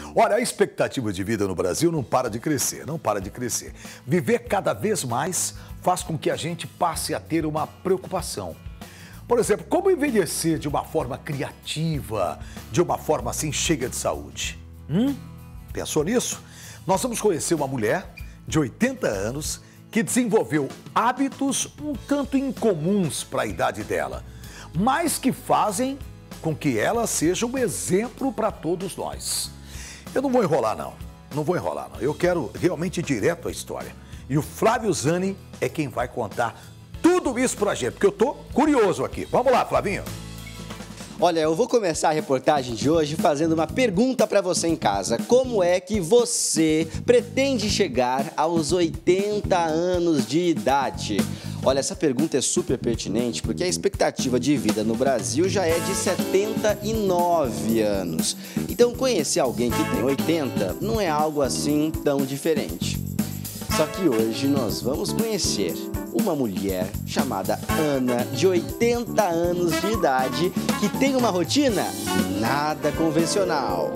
Olha, a expectativa de vida no Brasil não para de crescer, não para de crescer. Viver cada vez mais faz com que a gente passe a ter uma preocupação. Por exemplo, como envelhecer de uma forma criativa, de uma forma assim cheia de saúde? Pensou nisso? Nós vamos conhecer uma mulher de 80 anos que desenvolveu hábitos um tanto incomuns para a idade dela, mas que fazem com que ela seja um exemplo para todos nós. Eu não vou enrolar, não. Não vou enrolar, não. Eu quero realmente ir direto à história. E o Flávio Zani é quem vai contar tudo isso pra gente, porque eu tô curioso aqui. Vamos lá, Flavinho. Olha, eu vou começar a reportagem de hoje fazendo uma pergunta para você em casa. Como é que você pretende chegar aos 80 anos de idade? Olha, essa pergunta é super pertinente porque a expectativa de vida no Brasil já é de 79 anos. Então, conhecer alguém que tem 80 não é algo assim tão diferente. Só que hoje nós vamos conhecer uma mulher chamada Ana, de 80 anos de idade, que tem uma rotina nada convencional.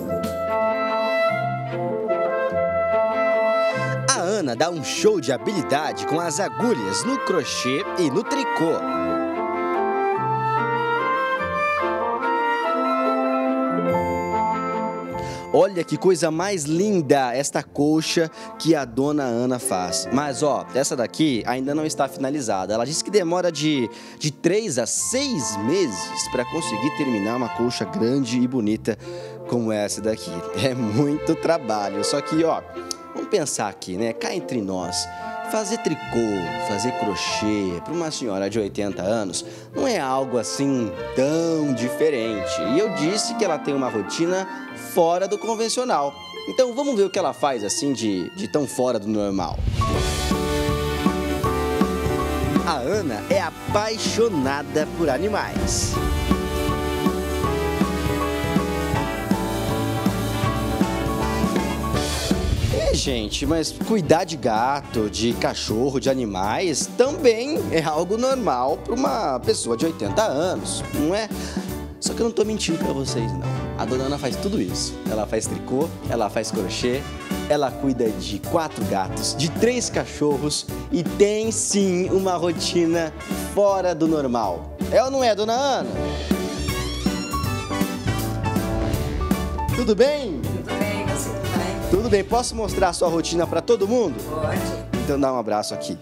A Ana dá um show de habilidade com as agulhas no crochê e no tricô. Olha que coisa mais linda esta colcha que a dona Ana faz. Mas, ó, essa daqui ainda não está finalizada. Ela disse que demora de 3 a 6 meses para conseguir terminar uma colcha grande e bonita como essa daqui. É muito trabalho. Só que, ó, vamos pensar aqui, né? Cá entre nós, fazer tricô, fazer crochê para uma senhora de 80 anos não é algo assim tão diferente. E eu disse que ela tem uma rotina fora do convencional. Então vamos ver o que ela faz assim de tão fora do normal. A Ana é apaixonada por animais. Gente, mas cuidar de gato, de cachorro, de animais também é algo normal para uma pessoa de 80 anos, não é? Só que eu não tô mentindo para vocês, não. A dona Ana faz tudo isso. Ela faz tricô, ela faz crochê, ela cuida de 4 gatos, de 3 cachorros e tem sim uma rotina fora do normal. É ou não é, dona Ana? Tudo bem? Tudo bem, você tudo bem? Tudo bem, posso mostrar a sua rotina para todo mundo? Pode. Então dá um abraço aqui.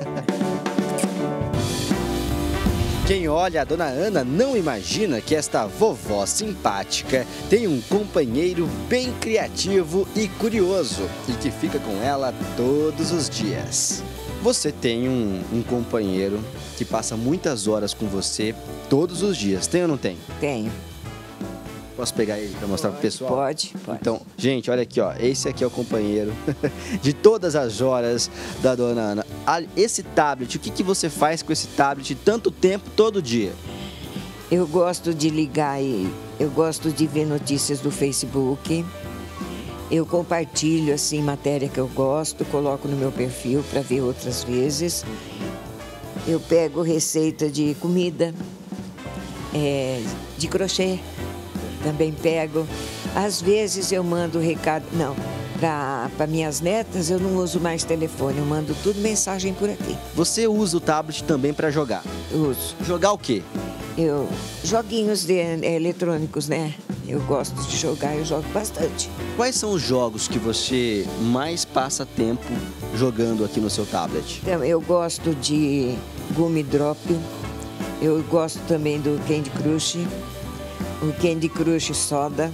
Quem olha a dona Ana não imagina que esta vovó simpática tem um companheiro bem criativo e curioso e que fica com ela todos os dias. Você tem um companheiro que passa muitas horas com você todos os dias, tem ou não tem? Tenho. Posso pegar ele para mostrar pro pessoal? Pode. Então, gente, olha aqui, ó. Esse aqui é o companheiro de todas as horas da dona Ana. Esse tablet, o que você faz com esse tablet tanto tempo, todo dia? Eu gosto de ligar e eu gosto de ver notícias do Facebook. Eu compartilho, assim, matéria que eu gosto, coloco no meu perfil para ver outras vezes. Eu pego receita de comida, de crochê. Também pego. Às vezes eu mando recado, não, para minhas netas eu não uso mais telefone, eu mando tudo mensagem por aqui. Você usa o tablet também para jogar? Uso. Jogar o quê? Joguinhos eletrônicos, né? Eu gosto de jogar, eu jogo bastante. Quais são os jogos que você mais passa tempo jogando aqui no seu tablet? Então, eu gosto de Gummy Drop, eu gosto também do Candy Crush, o Candy Crush Soda,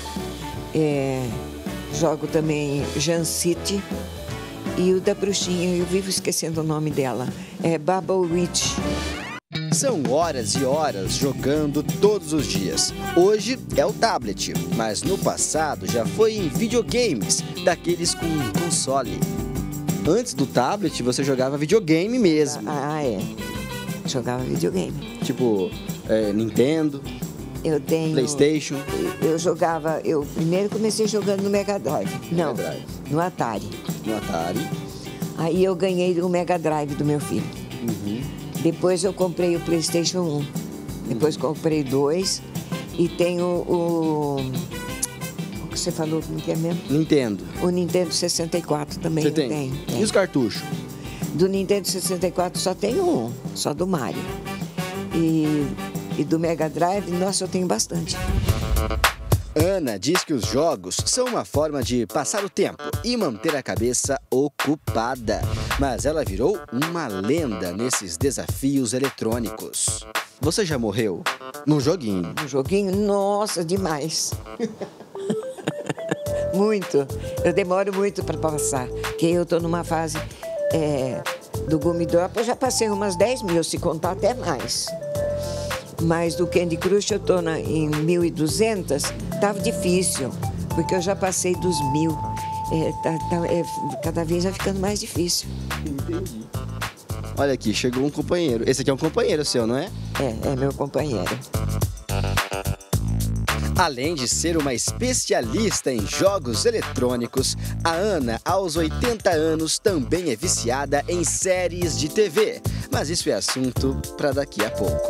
jogo também Jan City e o da bruxinha, eu vivo esquecendo o nome dela, é Bubble Witch. São horas e horas jogando todos os dias. Hoje é o tablet, mas no passado já foi em videogames, daqueles com console. Antes do tablet você jogava videogame mesmo. Jogava videogame. Tipo, Nintendo. Eu tenho... PlayStation? Eu primeiro comecei jogando no Mega Drive. Não, no Atari. No Atari. Aí eu ganhei o Mega Drive do meu filho. Uhum. Depois eu comprei o PlayStation 1. Depois comprei 2. E tenho o você falou como que é mesmo? Nintendo. O Nintendo 64 também Você eu tem? tenho. E os cartuchos? Do Nintendo 64 só tenho um, só do Mario. E do Mega Drive, nossa, eu tenho bastante. Ana diz que os jogos são uma forma de passar o tempo e manter a cabeça ocupada. Mas ela virou uma lenda nesses desafios eletrônicos. Você já morreu num joguinho? Um joguinho, nossa, demais. Muito. Eu demoro muito para passar, porque eu estou numa fase do Gummy Drop, eu já passei umas 10 mil, se contar até mais. Mas do Candy Crush eu estou em 1.200, estava difícil, porque eu já passei dos 1.000. Cada vez vai ficando mais difícil. Entendi. Olha aqui, chegou um companheiro. Esse aqui é um companheiro seu, não é? É meu companheiro. Além de ser uma especialista em jogos eletrônicos, a Ana, aos 80 anos, também é viciada em séries de TV. Mas isso é assunto para daqui a pouco.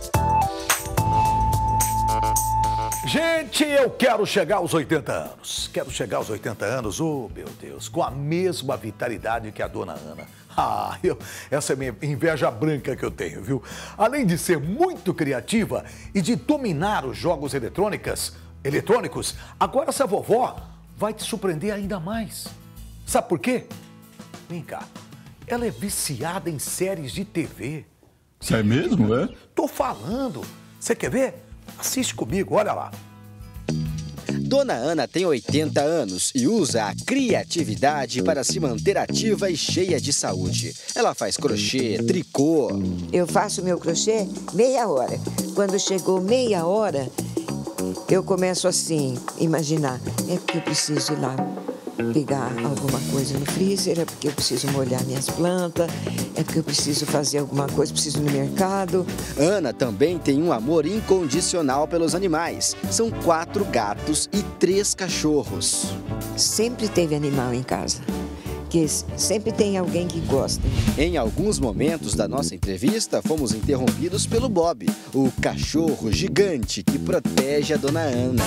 Gente, eu quero chegar aos 80 anos. Quero chegar aos 80 anos, oh meu Deus, com a mesma vitalidade que a dona Ana. Essa é a minha inveja branca que eu tenho, viu? Além de ser muito criativa e de dominar os jogos eletrônicos, agora essa vovó vai te surpreender ainda mais. Sabe por quê? Vem cá, ela é viciada em séries de TV. É mesmo, é? Tô falando. Você quer ver? Assiste comigo, olha lá. Dona Ana tem 80 anos e usa a criatividade para se manter ativa e cheia de saúde. Ela faz crochê, tricô. Eu faço meu crochê meia hora. Quando chegou meia hora, eu começo assim, imaginar. É porque eu preciso ir lá pegar alguma coisa no freezer, é porque eu preciso molhar minhas plantas, é porque eu preciso fazer alguma coisa, preciso ir no mercado. Ana também tem um amor incondicional pelos animais. São 4 gatos e 3 cachorros. Sempre teve animal em casa, que sempre tem alguém que gosta. Em alguns momentos da nossa entrevista, fomos interrompidos pelo Bob, o cachorro gigante que protege a Dona Ana.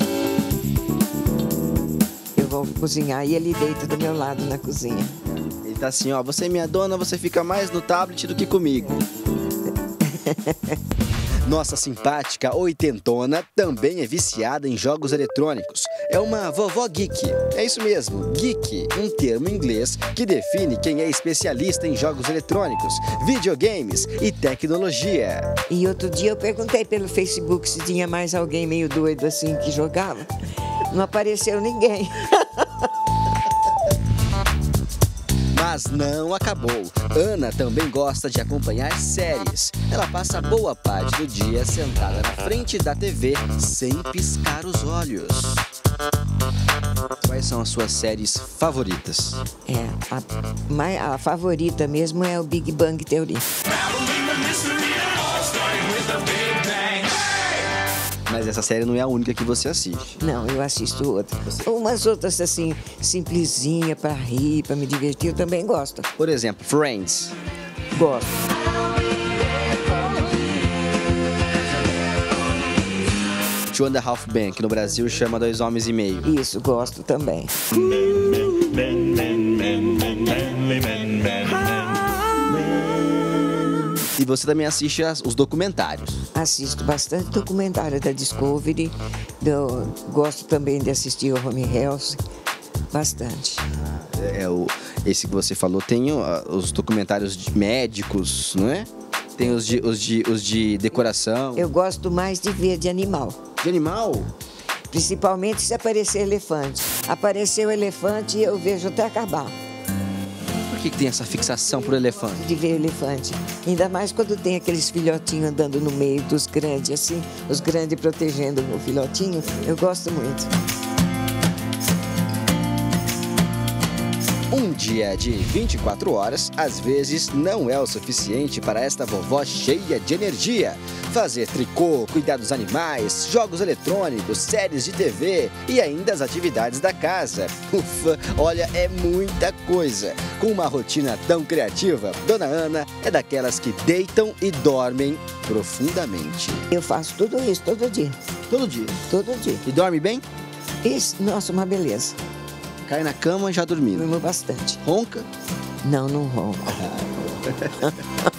Vou cozinhar e ele deita do meu lado na cozinha. Ele tá assim, ó, você é minha dona, você fica mais no tablet do que comigo. Nossa simpática oitentona também é viciada em jogos eletrônicos. É uma vovó geek. É isso mesmo, geek, um termo em inglês que define quem é especialista em jogos eletrônicos, videogames e tecnologia. E outro dia eu perguntei pelo Facebook se tinha mais alguém meio doido assim que jogava. Não apareceu ninguém. Mas não acabou. Ana também gosta de acompanhar séries. Ela passa boa parte do dia sentada na frente da TV sem piscar os olhos. Quais são as suas séries favoritas? A favorita mesmo é o Big Bang Theory. Mas essa série não é a única que você assiste. Não, eu assisto outras. Umas outras assim, simplesinha, pra rir, pra me divertir, eu também gosto. Por exemplo, Friends. Gosto. Two and a Half Men, que no Brasil chama 2 Homens e Meio. Isso, gosto também. E você também assiste os documentários. Assisto bastante documentário da Discovery. Gosto também de assistir o Home Health. Bastante. Esse que você falou tem os documentários de médicos, não é? Tem os de decoração. Eu gosto mais de ver de animal. De animal? Principalmente se aparecer elefante. Apareceu elefante, eu vejo até acabar. Por que tem essa fixação por elefante? De ver elefante. Ainda mais quando tem aqueles filhotinhos andando no meio dos grandes, assim, os grandes protegendo o filhotinho. Eu gosto muito. Um dia de 24 horas, às vezes, não é o suficiente para esta vovó cheia de energia. Fazer tricô, cuidar dos animais, jogos eletrônicos, séries de TV e ainda as atividades da casa. Ufa, olha, é muita coisa. Com uma rotina tão criativa, Dona Ana é daquelas que deitam e dormem profundamente. Eu faço tudo isso todo dia. Todo dia? Todo dia. E dorme bem? Nossa, uma beleza. Cai na cama já dormindo. Durmo bastante. Ronca? Não ronco.